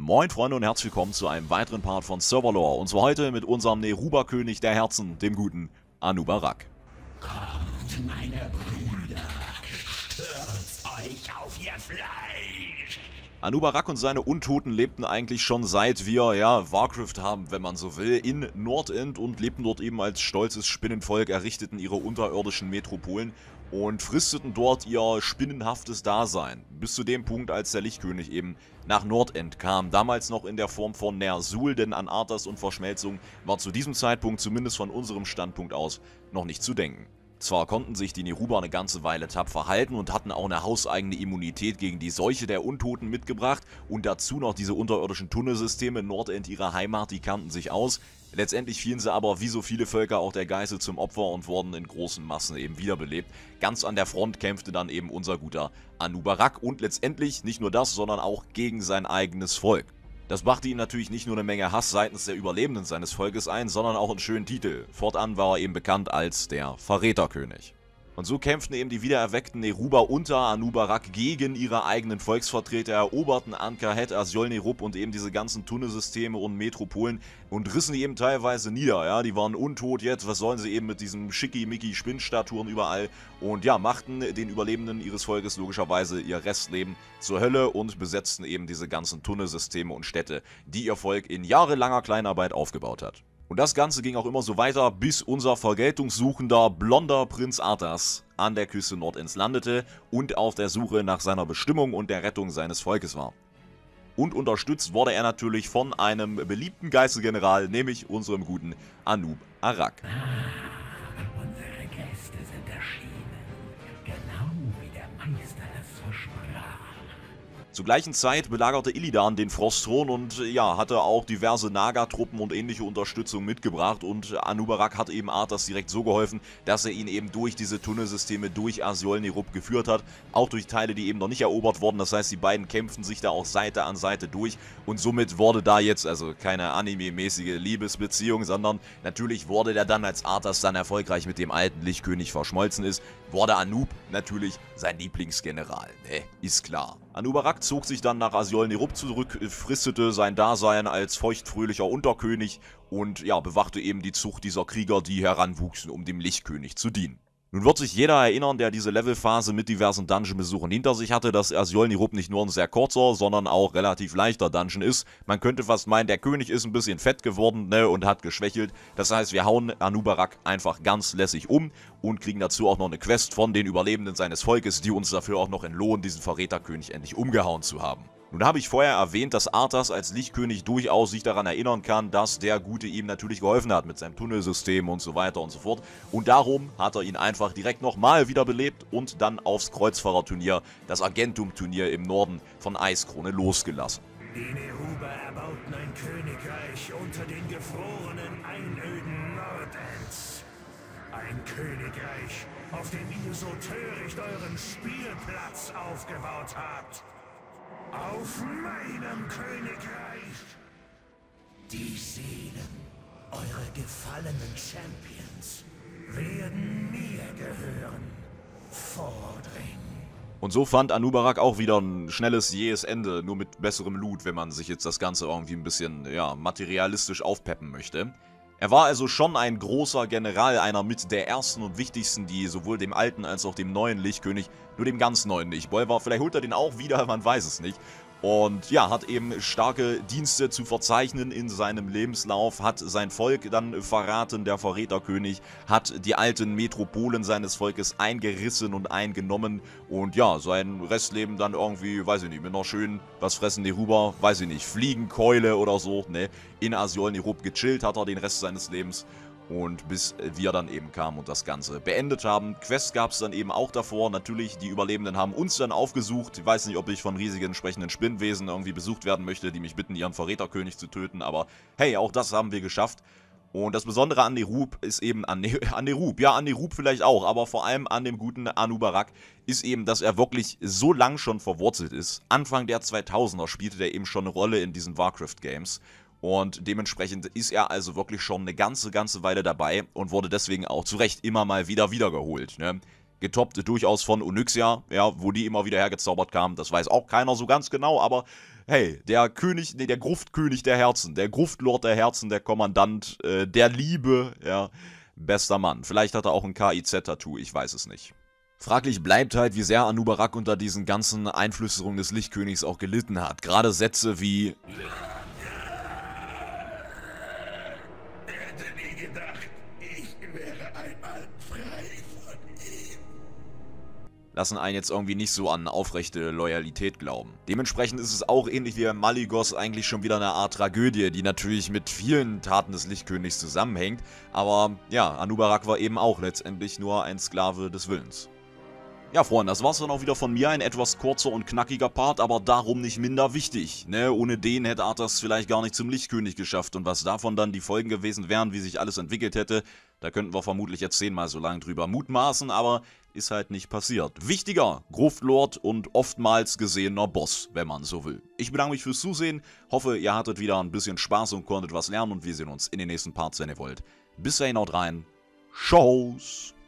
Moin Freunde und herzlich willkommen zu einem weiteren Part von Serverlore. Und zwar heute mit unserem Neruba-König der Herzen, dem guten Anub'arak. Kommt, meine Brüder, stürzt euch auf ihr Fleisch! Anub'arak und seine Untoten lebten eigentlich schon seit wir, Warcraft haben, wenn man so will, in Nordend und lebten dort eben als stolzes Spinnenvolk, errichteten ihre unterirdischen Metropolen und fristeten dort ihr spinnenhaftes Dasein. Bis zu dem Punkt, als der Lichtkönig eben nach Nordend kam. Damals noch in der Form von Ner'zhul, denn an Arthas und Verschmelzung war zu diesem Zeitpunkt, zumindest von unserem Standpunkt aus, noch nicht zu denken. Zwar konnten sich die Neruba eine ganze Weile tapfer halten und hatten auch eine hauseigene Immunität gegen die Seuche der Untoten mitgebracht und dazu noch diese unterirdischen Tunnelsysteme in Nordend ihrer Heimat, die kannten sich aus. Letztendlich fielen sie aber wie so viele Völker auch der Geißel zum Opfer und wurden in großen Massen eben wiederbelebt. Ganz an der Front kämpfte dann eben unser guter Anub'arak und letztendlich nicht nur das, sondern auch gegen sein eigenes Volk. Das brachte ihm natürlich nicht nur eine Menge Hass seitens der Überlebenden seines Volkes ein, sondern auch einen schönen Titel. Fortan war er eben bekannt als der Verräterkönig. Und so kämpften eben die wiedererweckten Neruba unter Anub'arak gegen ihre eigenen Volksvertreter, eroberten Ahn'kahet, Asjol-Nerub und eben diese ganzen Tunnelsysteme und Metropolen und rissen die eben teilweise nieder, ja, die waren untot jetzt, was sollen sie eben mit diesen Schickimicki-Spinnstatuen überall und ja, machten den Überlebenden ihres Volkes logischerweise ihr Restleben zur Hölle und besetzten eben diese ganzen Tunnelsysteme und Städte, die ihr Volk in jahrelanger Kleinarbeit aufgebaut hat. Und das Ganze ging auch immer so weiter, bis unser vergeltungssuchender, blonder Prinz Arthas an der Küste Nordends landete und auf der Suche nach seiner Bestimmung und der Rettung seines Volkes war. Und unterstützt wurde er natürlich von einem beliebten Geißelgeneral, nämlich unserem guten Anub'arak. Unsere Gäste sind erschienen, genau wie der Meister es versprach. Zur gleichen Zeit belagerte Illidan den Frostthron und ja, hatte auch diverse Naga-Truppen und ähnliche Unterstützung mitgebracht und Anub'arak hat eben Arthas direkt so geholfen, dass er ihn eben durch diese Tunnelsysteme durch Asjol-Nerub geführt hat, auch durch Teile, die eben noch nicht erobert wurden, das heißt, die beiden kämpften sich da auch Seite an Seite durch und somit wurde da jetzt, also keine anime-mäßige Liebesbeziehung, sondern natürlich wurde der dann, als Arthas dann erfolgreich mit dem alten Lichtkönig verschmolzen ist, wurde Anub natürlich sein Lieblingsgeneral, ne, ist klar. Anub'arak zog sich dann nach Asjol-Nerub zurück, fristete sein Dasein als feuchtfröhlicher Unterkönig und ja, bewachte eben die Zucht dieser Krieger, die heranwuchsen, um dem Lichtkönig zu dienen. Nun wird sich jeder erinnern, der diese Levelphase mit diversen Dungeon-Besuchen hinter sich hatte, dass Asjol-Nerub nicht nur ein sehr kurzer, sondern auch relativ leichter Dungeon ist. Man könnte fast meinen, der König ist ein bisschen fett geworden, ne, und hat geschwächelt. Das heißt, wir hauen Anub'arak einfach ganz lässig um und kriegen dazu auch noch eine Quest von den Überlebenden seines Volkes, die uns dafür auch noch entlohnen, diesen Verräterkönig endlich umgehauen zu haben. Nun habe ich vorher erwähnt, dass Arthas als Lichtkönig durchaus sich daran erinnern kann, dass der Gute ihm natürlich geholfen hat mit seinem Tunnelsystem und so weiter und so fort. Und darum hat er ihn einfach direkt nochmal wiederbelebt und dann aufs Kreuzfahrerturnier, das Argentum-Turnier im Norden von Eiskrone, losgelassen. Die Neruba erbauten ein Königreich unter den gefrorenen Einöden Nordends. Ein Königreich, auf dem ihr so töricht euren Spielplatz aufgebaut habt. Auf meinem Königreich! Die Seelen, eure gefallenen Champions, werden mir gehören. Vordring. Und so fand Anub'arak auch wieder ein schnelles, jähes Ende, nur mit besserem Loot, wenn man sich jetzt das Ganze irgendwie ein bisschen, ja, materialistisch aufpeppen möchte. Er war also schon ein großer General, einer mit der ersten und wichtigsten, die sowohl dem alten als auch dem neuen Lichtkönig, nur dem ganz neuen nicht. Bolvar, vielleicht holt er den auch wieder, man weiß es nicht. Und ja, hat eben starke Dienste zu verzeichnen in seinem Lebenslauf, hat sein Volk dann verraten, der Verräterkönig, hat die alten Metropolen seines Volkes eingerissen und eingenommen und ja, sein Restleben dann irgendwie, weiß ich nicht, mit einer schönen, was fressen die rüber, weiß ich nicht, Fliegenkeule oder so, ne, in Asjol-Nerub gechillt hat er den Rest seines Lebens. Und bis wir dann eben kamen und das Ganze beendet haben. Quests gab es dann eben auch davor. Natürlich, die Überlebenden haben uns dann aufgesucht. Ich weiß nicht, ob ich von riesigen entsprechenden Spinnwesen irgendwie besucht werden möchte, die mich bitten, ihren Verräterkönig zu töten. Aber hey, auch das haben wir geschafft. Und das Besondere an Nerub ist eben, an Nerub, ja, an Nerub vielleicht auch, aber vor allem an dem guten Anub'arak, ist eben, dass er wirklich so lang schon verwurzelt ist. Anfang der 2000er spielte er eben schon eine Rolle in diesen Warcraft-Games. Und dementsprechend ist er also wirklich schon eine ganze Weile dabei und wurde deswegen auch zu Recht immer mal wieder wiedergeholt, ne? Getoppt durchaus von Onyxia, ja, wo die immer wieder hergezaubert kamen, das weiß auch keiner so ganz genau, aber hey, der König, nee, der Gruftkönig der Herzen, der Gruftlord der Herzen, der Kommandant der Liebe, ja, bester Mann. Vielleicht hat er auch ein KIZ-Tattoo, ich weiß es nicht. Fraglich bleibt halt, wie sehr Anub'arak unter diesen ganzen Einflüsterungen des Lichtkönigs auch gelitten hat. Gerade Sätze wie Hätte nie gedacht, ich wäre einmal frei von ihm. lassen einen jetzt irgendwie nicht so an aufrechte Loyalität glauben. Dementsprechend ist es auch ähnlich wie bei Malygos eigentlich schon wieder eine Art Tragödie, die natürlich mit vielen Taten des Lichtkönigs zusammenhängt, aber ja, Anub'arak war eben auch letztendlich nur ein Sklave des Willens. Ja, Freunde, das war's dann auch wieder von mir. Ein etwas kurzer und knackiger Part, aber darum nicht minder wichtig. Ne? Ohne den hätte Arthas vielleicht gar nicht zum Lichtkönig geschafft. Und was davon dann die Folgen gewesen wären, wie sich alles entwickelt hätte, da könnten wir vermutlich jetzt 10-mal so lange drüber mutmaßen, aber ist halt nicht passiert. Wichtiger Gruftlord und oftmals gesehener Boss, wenn man so will. Ich bedanke mich fürs Zusehen, hoffe, ihr hattet wieder ein bisschen Spaß und konntet was lernen und wir sehen uns in den nächsten Parts, wenn ihr wollt. Bis dahin, haut rein. Tschüss.